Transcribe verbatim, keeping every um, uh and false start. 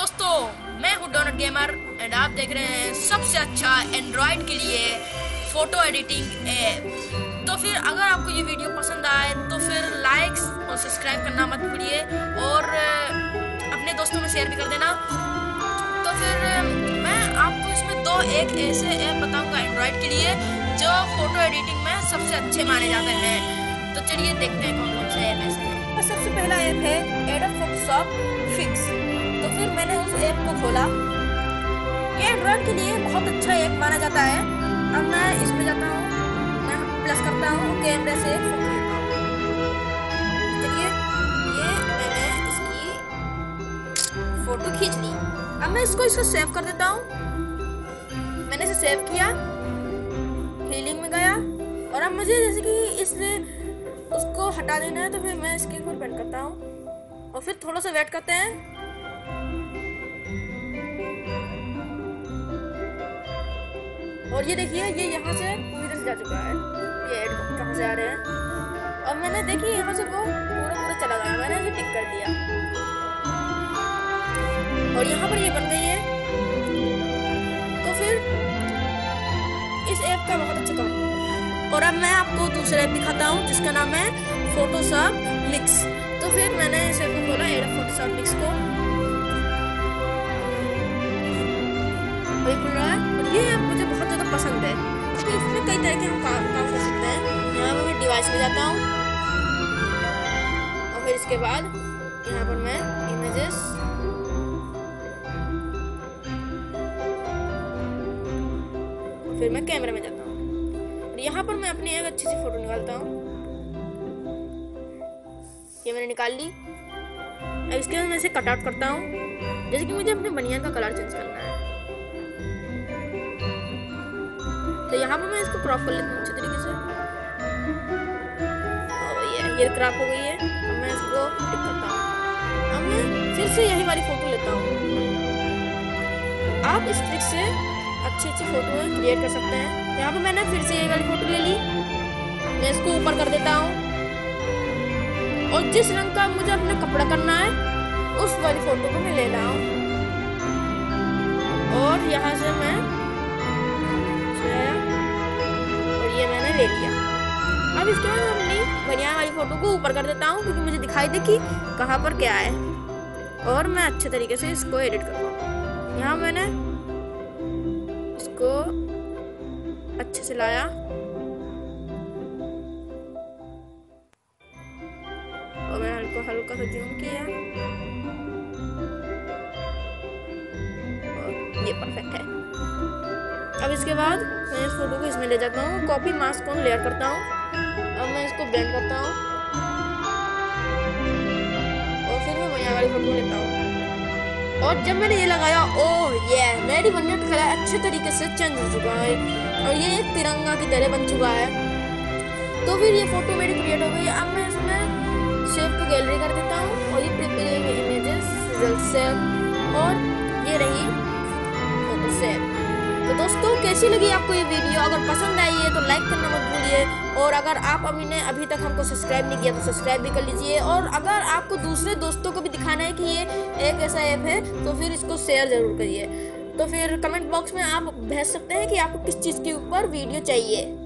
दोस्तों, मैं हूँ डोनट गेमर एंड आप देख रहे हैं सबसे अच्छा एंड्रॉयड के लिए फोटो एडिटिंग ऐप। तो फिर अगर आपको ये वीडियो पसंद आए तो फिर लाइक्स और सब्सक्राइब करना मत भूलिए और अपने दोस्तों में शेयर भी कर देना। तो फिर मैं आपको इसमें दो एक ऐसे ऐप बताऊंगा एंड्रॉयड के लिए जो फोटो एडिटिंग में सबसे अच्छे माने जाते हैं। तो चलिए देखते हैं कौन कौन से ऐप ऐसे हैं। सबसे पहला ऐप है एडोब फोटोशॉप फिक्स। तो फिर मैंने उस ऐप को खोला। ये एंड्रॉयड के लिए बहुत अच्छा ऐप माना जाता है। अब मैं इसमें जाता हूँ, मैं प्लस करता हूँ, कैमरे से फोटो लेता हूँ। चलिए ये मैंने इसकी फोटो खींच ली। अब मैं इसको इसको सेव कर देता हूँ। मैंने इसे सेव किया, हीलिंग में गया और अब मुझे जैसे कि इसने उसको हटा देना है तो फिर मैं इसके ऊपर पेंट करता हूँ और फिर थोड़ा सा वेट करते हैं। और ये देखिए ये यहाँ से इधर से जा चुका है। ये ऐड कहाँ से आ रहे हैं। और मैंने देखिए यहाँ से वो पूरा पूरा चला गया। मैंने इसे टिक कर दिया और यहाँ पर ये बन गई है। तो फिर इस ऐप का बहुत अच्छा काम। और अब मैं आपको दूसरा ऐप दिखाता हूँ जिसका नाम है फोटोशॉप मिक्स। तो फिर मैंने इस ऐप को खोला, एडोब फोटोशॉप मिक्स को, और ये खुल रहा है। और ये ऐप मुझे बहुत ज़्यादा पसंद है क्योंकि इसमें कई तरह के हम काम काम कर सकते हैं। यहाँ पर मैं डिवाइस में जाता हूँ और फिर इसके बाद यहाँ पर मैं इमेजेस, फिर मैं कैमरे में जाता हूँ और यहाँ पर मैं अपनी एक अच्छी सी फोटो निकालता हूँ। ये मैंने निकाल ली। अब इसके बाद मैं इसे कट आउट करता हूँ। जैसे कि मुझे अपने बनियान का कलर चेंज करना है तो यहाँ पर मैं इसको क्रॉप कर लेता हूँ अच्छे तरीके से। और ये ये क्रॉप हो गई है। अब मैं इसको टिक करता हूँ। अब मैं फिर से यही वाली फोटो लेता हूँ। आप इस ट्रिक से अच्छी अच्छी फोटो क्रिएट कर सकते हैं। यहाँ पर मैंने फिर से ये वाली फोटो ले ली। मैं इसको ऊपर कर देता हूँ और जिस रंग का मुझे अपना कपड़ा करना है उस वाली फोटो को मैं ले रहा हूँ और यहाँ से मैं और ये मैंने ले लिया। अब इसके बाद अपनी बनियान वाली फोटो को ऊपर कर देता हूँ क्योंकि मुझे दिखाई दे कि कहाँ पर क्या है और मैं अच्छे तरीके से इसको एडिट कर पाऊँ। यहाँ मैंने को अच्छे से लाया और मैं हल्का हल्का सा जूम किया और ये परफेक्ट है। अब इसके बाद मैं इस फोटो को इसमें ले जाता हूँ, कॉपी मास्क को लेयर करता हूँ। अब मैं इसको ब्लेंड करता हूँ और फिर मैं यहाँ वाली फोटो लेता हूँ और जब मैंने ये लगाया, ओह ये मेरी बनियान का कलर अच्छे तरीके से चेंज हो चुका है और ये एक तिरंगा की तरह बन चुका है। तो फिर ये फोटो मेरी क्रिएट हो गई। अब मैं इसमें सेव टू गैलरी कर देता हूँ और ये प्रिपेयर इमेजेस रिजल्ट सेव और ये रही फोटो सेव। तो दोस्तों कैसी लगी आपको ये वीडियो? अगर पसंद आई है तो लाइक करना मत भूलिए और अगर आप अभी ने अभी तक हमको सब्सक्राइब नहीं किया तो सब्सक्राइब भी कर लीजिए। और अगर आपको दूसरे दोस्तों को भी दिखाना है कि ये एक ऐसा ऐप है तो फिर इसको शेयर जरूर करिए। तो फिर कमेंट बॉक्स में आप भेज सकते हैं कि आपको किस चीज़ के ऊपर वीडियो चाहिए।